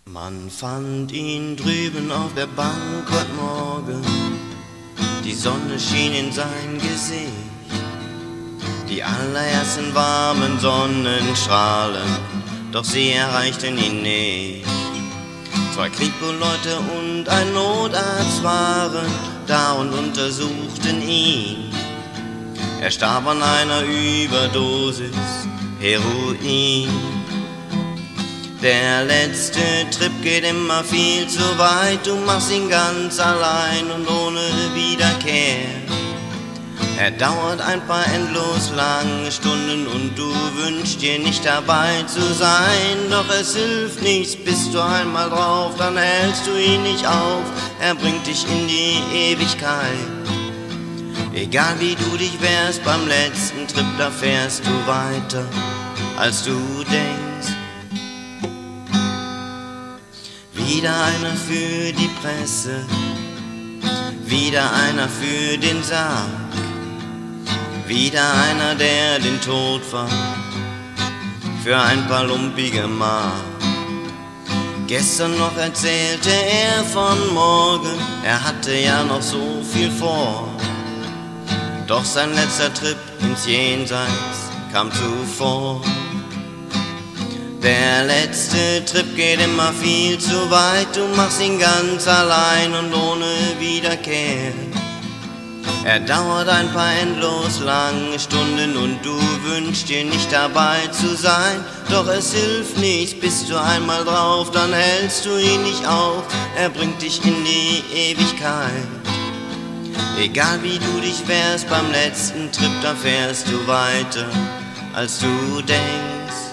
Man fand ihn drüben auf der Bank heute Morgen, die Sonne schien in sein Gesicht, die allerersten warmen Sonnenstrahlen, doch sie erreichten ihn nicht. Zwei Kripo-Leute und ein Notarzt waren da und untersuchten ihn. Er starb an einer Überdosis Heroin. Der letzte Trip geht immer viel zu weit, du machst ihn ganz allein und ohne Wiederkehr. Er dauert ein paar endlos lange Stunden und du wünschst dir nicht dabei zu sein. Doch es hilft nichts, bist du einmal drauf, dann hältst du ihn nicht auf. Er bringt dich in die Ewigkeit. Egal wie du dich wehrst beim letzten Trip, da fährst du weiter, als du denkst. Wieder einer für die Presse, wieder einer für den Sarg, wieder einer, der den Tod fand, für ein paar lumpige Mark. Gestern noch erzählte er von morgen, er hatte ja noch so viel vor. Doch sein letzter Trip ins Jenseits kam zuvor. Der letzte Trip geht immer viel zu weit, du machst ihn ganz allein und ohne Wiederkehr. Er dauert ein paar endlos lange Stunden und du wünschst dir nicht dabei zu sein. Doch es hilft nichts, bist du einmal drauf, dann hältst du ihn nicht auf. Er bringt dich in die Ewigkeit. Egal wie du dich wehrst beim letzten Trip, da fährst du weiter, als du denkst.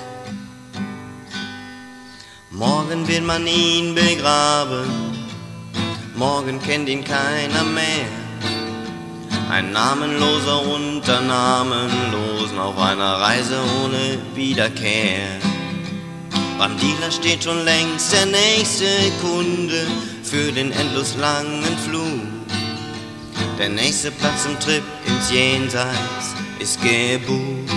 Morgen wird man ihn begraben, morgen kennt ihn keiner mehr. Ein namenloser unter Namenlosen auf einer Reise ohne Wiederkehr. Beim Dealer steht schon längst der nächste Kunde für den endlos langen Flug. Der nächste Platz im Trip ins Jenseits ist gebucht.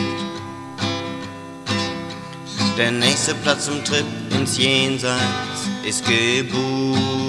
Der nächste Platz im Trip ins Jenseits ist gebucht.